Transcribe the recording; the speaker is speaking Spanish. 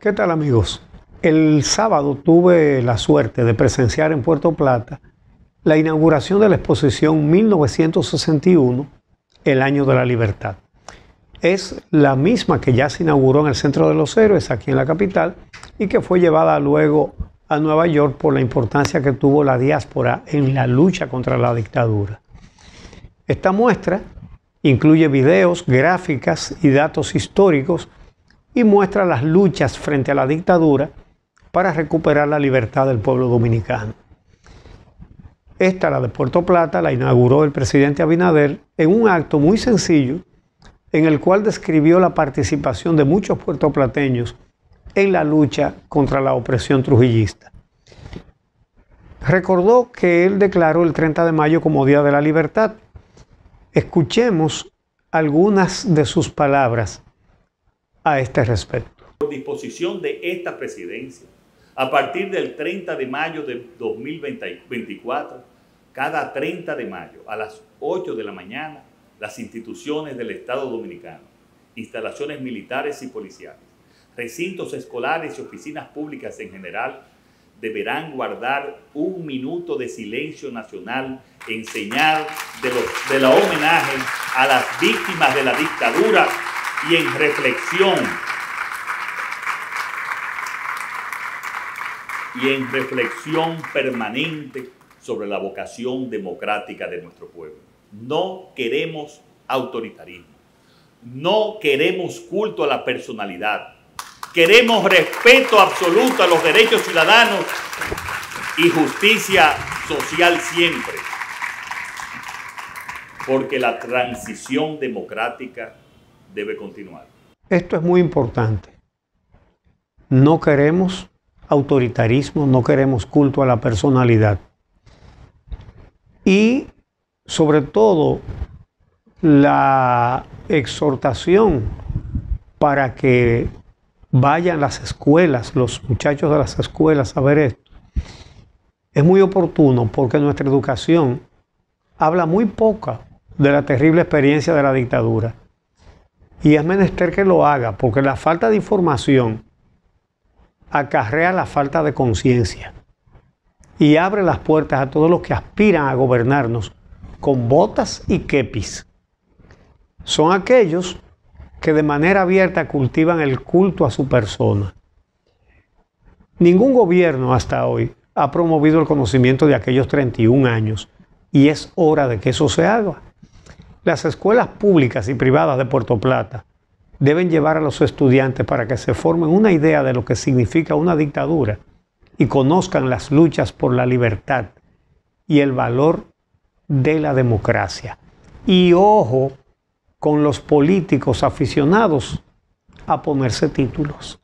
¿Qué tal, amigos? El sábado tuve la suerte de presenciar en Puerto Plata la inauguración de la exposición 1961, el Año de la Libertad. Es la misma que ya se inauguró en el Centro de los Héroes, aquí en la capital, y que fue llevada luego a Nueva York por la importancia que tuvo la diáspora en la lucha contra la dictadura. Esta muestra incluye videos, gráficas y datos históricos y muestra las luchas frente a la dictadura para recuperar la libertad del pueblo dominicano. Esta, la de Puerto Plata, la inauguró el presidente Abinader en un acto muy sencillo en el cual describió la participación de muchos puertoplateños en la lucha contra la opresión trujillista. Recordó que él declaró el 30 de mayo como Día de la Libertad. Escuchemos algunas de sus palabras a este respecto. Por disposición de esta presidencia, a partir del 30 de mayo de 2024, cada 30 de mayo a las 8 de la mañana, las instituciones del Estado Dominicano, instalaciones militares y policiales, recintos escolares y oficinas públicas en general, deberán guardar un minuto de silencio nacional en señal de la homenaje a las víctimas de la dictadura y en reflexión permanente sobre la vocación democrática de nuestro pueblo. No queremos autoritarismo, no queremos culto a la personalidad, queremos respeto absoluto a los derechos ciudadanos y justicia social siempre, porque la transición democrática debe continuar. Esto es muy importante. No queremos autoritarismo, no queremos culto a la personalidad. Y sobre todo la exhortación para que vayan las escuelas, los muchachos de las escuelas a ver esto, es muy oportuno porque nuestra educación habla muy poca de la terrible experiencia de la dictadura. Y es menester que lo haga, porque la falta de información acarrea la falta de conciencia y abre las puertas a todos los que aspiran a gobernarnos con botas y kepis. Son aquellos que de manera abierta cultivan el culto a su persona. Ningún gobierno hasta hoy ha promovido el conocimiento de aquellos 31 años y es hora de que eso se haga. Las escuelas públicas y privadas de Puerto Plata deben llevar a los estudiantes para que se formen una idea de lo que significa una dictadura y conozcan las luchas por la libertad y el valor de la democracia. Y ojo con los políticos aficionados a ponerse títulos.